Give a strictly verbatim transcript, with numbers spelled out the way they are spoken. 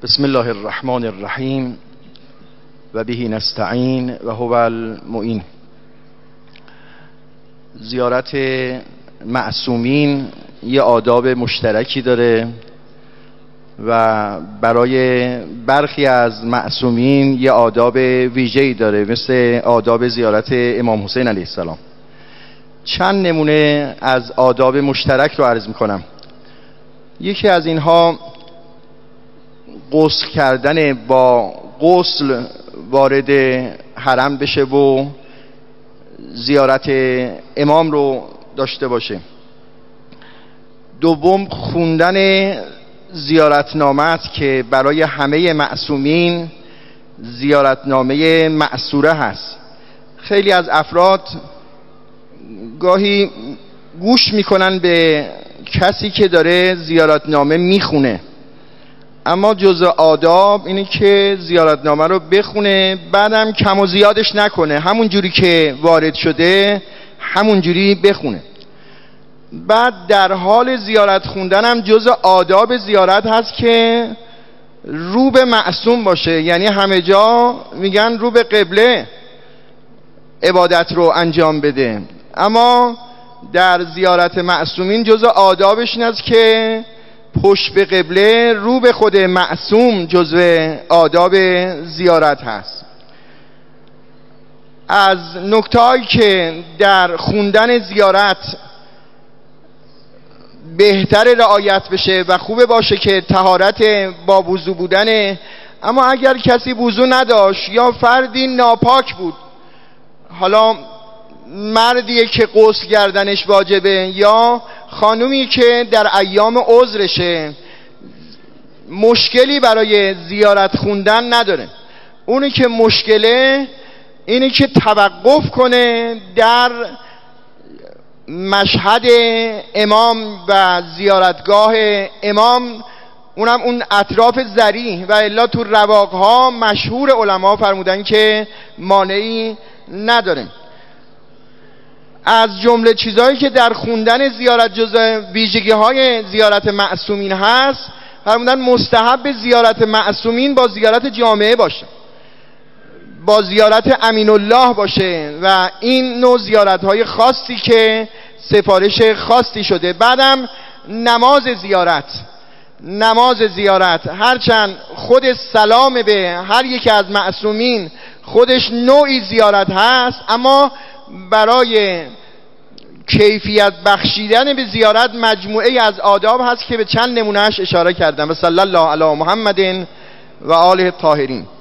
بسم الله الرحمن الرحیم و به نستعین و هو المعین. زیارت معصومین یه آداب مشترکی داره و برای برخی از معصومین یه آداب ویژه‌ای داره، مثل آداب زیارت امام حسین علیه السلام. چند نمونه از آداب مشترک رو عرض میکنم. یکی از اینها غسل کردن، با غسل وارد حرم بشه و زیارت امام رو داشته باشه. دوم، خوندن زیارتنامه است که برای همه معصومین زیارتنامه مأثوره هست. خیلی از افراد گاهی گوش میکنن به کسی که داره زیارتنامه میخونه، اما جزء آداب اینه که زیارتنامه رو بخونه، بعدم کم و زیادش نکنه، همون جوری که وارد شده همون جوری بخونه. بعد در حال زیارت خوندن هم جزء آداب زیارت هست که رو به معصوم باشه، یعنی همه جا میگن رو به قبله عبادت رو انجام بده، اما در زیارت معصومین جزء آدابش این است که پشت به قبله، رو به خود معصوم جزء آداب زیارت هست. از نکته‌هایی که در خوندن زیارت بهتر رعایت بشه و خوبه باشه که طهارت با وضو بودنه، اما اگر کسی وضو نداشت یا فردی ناپاک بود، حالا مردیه که غسل کردنش واجبه یا خانومی که در ایام عذرشه، مشکلی برای زیارت خوندن نداره. اونی که مشکله اینی که توقف کنه در مشهد امام و زیارتگاه امام، اونم اون اطراف ذریح، و الا تو رواقها مشهور علما فرمودن که مانعی نداره. از جمله چیزهایی که در خوندن زیارت جزء ویژگی های زیارت معصومین هست، فرمودن مستحب زیارت معصومین با زیارت جامعه باشه، با زیارت امین الله باشه و این نوع زیارت های خاصی که سفارش خاصی شده. بعدم نماز زیارت نماز زیارت هرچند خود سلام به هر یک از معصومین خودش نوعی زیارت هست، اما برای کیفیت بخشیدن به زیارت مجموعه از آداب هست که به چند نمونهش اشاره کردم. و صلی الله علی محمد و آله الطاهرین.